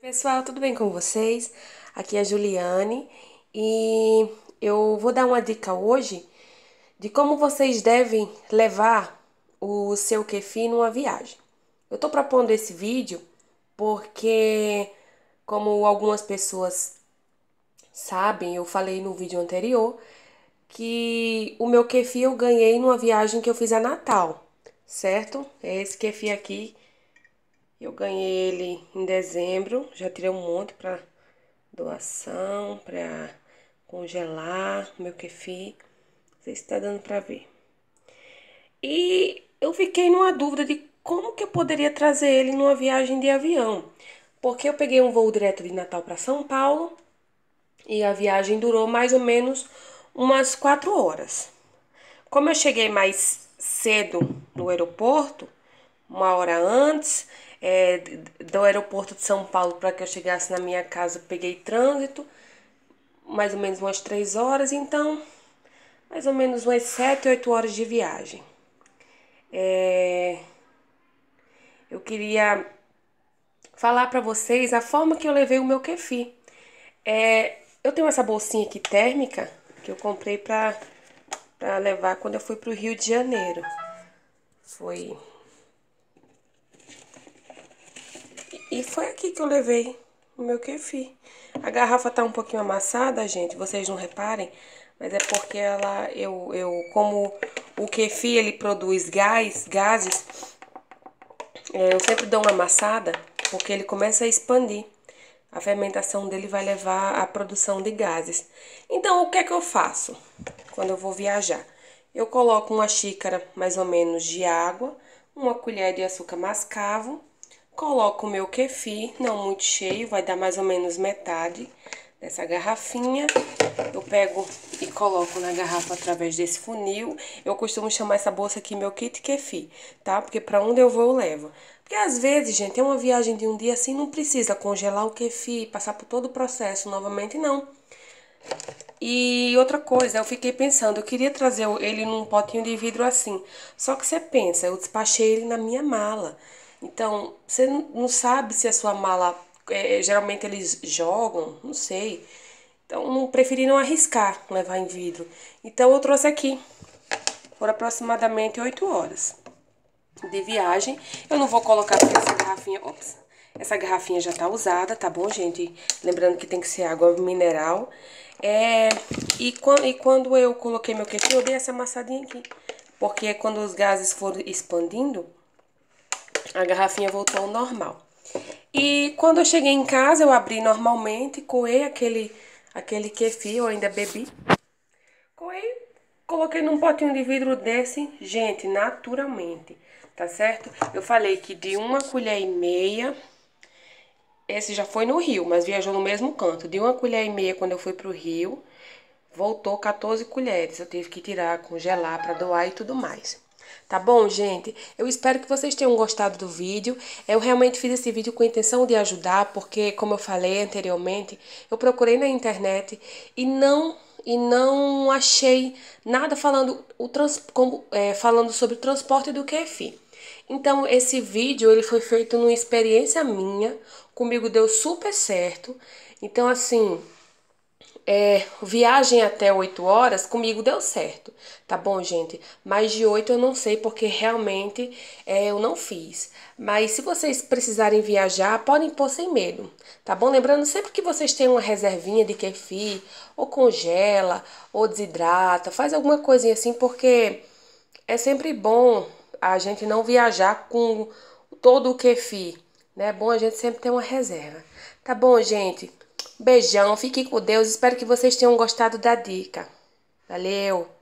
Pessoal, tudo bem com vocês? Aqui é a Juliane e eu vou dar uma dica hoje de como vocês devem levar o seu kefir numa viagem. Eu tô propondo esse vídeo porque, como algumas pessoas sabem, eu falei no vídeo anterior que o meu kefir eu ganhei numa viagem que eu fiz a Natal, certo? É esse kefir aqui. Eu ganhei ele em dezembro, já tirei um monte para doação, para congelar meu kefir. Não sei se está dando para ver. E eu fiquei numa dúvida de como que eu poderia trazer ele numa viagem de avião. Porque eu peguei um voo direto de Natal para São Paulo e a viagem durou mais ou menos umas 4 horas. Como eu cheguei mais cedo no aeroporto, 1 hora antes do aeroporto de São Paulo para que eu chegasse na minha casa, eu peguei trânsito, mais ou menos umas 3 horas, então mais ou menos umas 7, 8 horas de viagem. Eu queria falar para vocês a forma que eu levei o meu kefir. Eu tenho essa bolsinha aqui térmica que eu comprei para levar quando eu fui para o Rio de Janeiro. Foi. E foi aqui que eu levei o meu kefir. A garrafa tá um pouquinho amassada, gente, vocês não reparem, mas é porque como o kefir ele produz gases, eu sempre dou uma amassada porque ele começa a expandir. A fermentação dele vai levar à produção de gases. Então, o que é que eu faço quando eu vou viajar? Eu coloco uma xícara mais ou menos de água, uma colher de açúcar mascavo, coloco o meu kefir, não muito cheio, vai dar mais ou menos metade dessa garrafinha. Eu pego e coloco na garrafa através desse funil. Eu costumo chamar essa bolsa aqui meu kit kefir, tá? Porque pra onde eu vou eu levo. Porque às vezes, gente, é uma viagem de um dia assim, não precisa congelar o kefir, passar por todo o processo novamente, não. E outra coisa, eu fiquei pensando, eu queria trazer ele num potinho de vidro assim. Só que você pensa, eu despachei ele na minha mala. Então, você não sabe se a sua mala, geralmente eles jogam, não sei. Então, não preferi não arriscar levar em vidro. Então, eu trouxe aqui. Por aproximadamente 8 horas de viagem. Eu não vou colocar porque essa garrafinha... Ops, essa garrafinha já tá usada, tá bom, gente? Lembrando que tem que ser água mineral. E quando eu coloquei meu kefir, eu dei essa amassadinha aqui. Porque quando os gases foram expandindo, a garrafinha voltou ao normal. E quando eu cheguei em casa, eu abri normalmente, coei aquele kefir, eu ainda bebi. Coei, coloquei num potinho de vidro desse, gente, naturalmente, tá certo? Eu falei que de 1,5 colher, esse já foi no Rio, mas viajou no mesmo canto. De 1,5 colher quando eu fui pro Rio, voltou 14 colheres. Eu tive que tirar, congelar pra doar e tudo mais. Tá bom, gente? Eu espero que vocês tenham gostado do vídeo. Eu realmente fiz esse vídeo com a intenção de ajudar, porque, como eu falei anteriormente, eu procurei na internet e não achei nada falando sobre o transporte do kefir. Então, esse vídeo ele foi feito numa experiência minha, comigo deu super certo. Então, assim, viagem até 8 horas, comigo deu certo, tá bom, gente? Mais de 8 eu não sei porque realmente eu não fiz. Mas se vocês precisarem viajar, podem pôr sem medo, tá bom? Lembrando sempre que vocês têm uma reservinha de kefir, ou congela, ou desidrata, faz alguma coisinha assim, porque é sempre bom a gente não viajar com todo o kefir, né? É bom a gente sempre ter uma reserva. Tá bom, gente? Beijão, fiquem com Deus. Espero que vocês tenham gostado da dica. Valeu!